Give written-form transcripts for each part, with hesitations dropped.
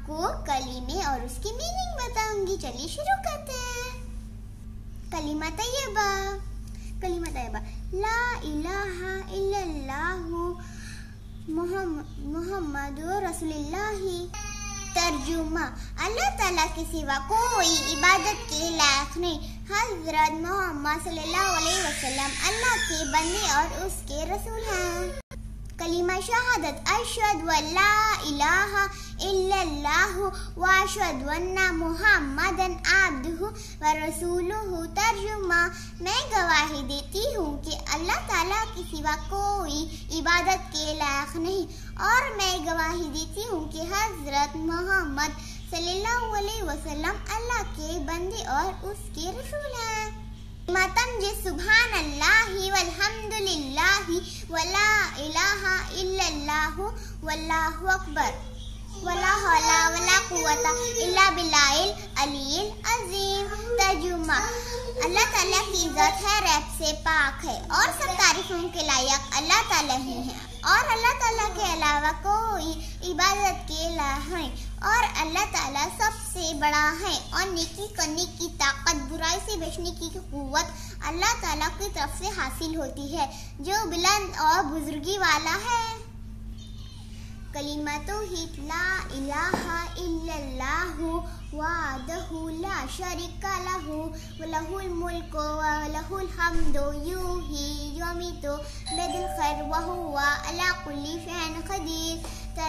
आपको कलीमे और उसकी मीनिंग बताऊंगी। चलिए शुरू करते हैं। कलीमा तैयबा। कलीमा तैयबा, ला इलाहा इल्लल्लाहु मुहम्मदुर रसूलुल्लाह। तर्जुमा, अल्लाह ताला के सिवा कोई इबादत के लायक नहीं। हजरत मोहम्मद सल्लल्लाहु अलैहि वसल्लम अल्लाह के बंदे और उसके रसूल हैं। कलीमा शहादत, अशहदु अल्ला इलाहा इल्लल्लाहु व अशहदु अन्ना मुहम्मदन अब्दुहु व रसूलुहु। तर्जुमा, मैं गवाही देती हूँ कि अल्लाह ताला के सिवा कोई इबादत के लायक नहीं, और मैं गवाही देती हूँ कि हजरत मोहम्मद सल्लल्लाहु अलैहि वसल्लम अल्लाह के बंदे और उसके रसूल हैं। मतम सुभान अल्लाहि वल्हम्दुलिल्लाहि वला इलाहा इल्लल्लाहु वल्लाहु अकबर वला हौला वला कुव्वता इल्ला बिल्लाहिल अलील अजीम। तर्जुमा, अल्लाह ताला की इज्जत है, रैब से पाक है, और सब तारीफों के लायक अल्लाह ताला ही है, और अल्लाह ताला के अलावा कोई इबादत के लायक है, और अल्लाह ताला सबसे बड़ा है, और नेकी करने की ताकत, बुराई से बचने की कुव्वत अल्लाह ताला की तरफ से हासिल होती है, जो बुलंद और बुजुर्गी वाला है। कलीमा तौहीद, ला इलाहा इल्लल्लाहु वहदहु ला शरीका लहु लहुल मुल्कु व लहुल हम्दु युही युमीतु बियदिल खैर व हुवा अला कुल्ली शैइन कदीर।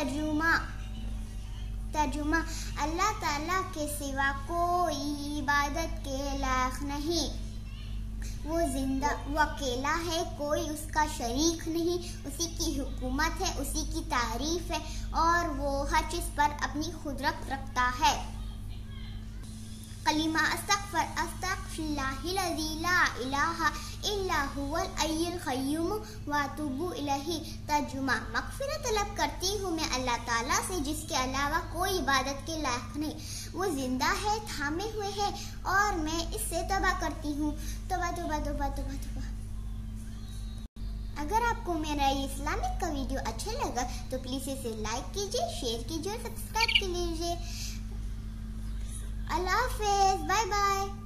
तर्जुमा, अल्लाह ताला के सिवा कोई इबादत के लायक नहीं, वो जिंदा, वो अकेला है, कोई उसका शरीक नहीं, उसी की हुकूमत है, उसी की तारीफ है, और वो हर चीज पर अपनी कुदरत रखता है। कलीमा अस्तगफिरुल्लाहिल्लज़ी ला इलाहा इल्ला हुवल हय्युल क़य्यूम व अतूबु इलैहि। तर्जुमा, मग़फ़िरत तलब करती हूँ मैं अल्लाह ताला से जिसके अलावा कोई इबादत के लायक नहीं, वो जिंदा है, थामे हुए है, और मैं इससे तौबा करती हूँ। तौबा तौबा तौबा तौबा तौबा। अगर आपको मेरा ये इस्लामिक का वीडियो अच्छा लगा तो प्लीज इसे लाइक कीजिए, शेयर कीजिए और सब्सक्राइब कीजिए। अल्लाह हाफ़िज़, बाय बाय।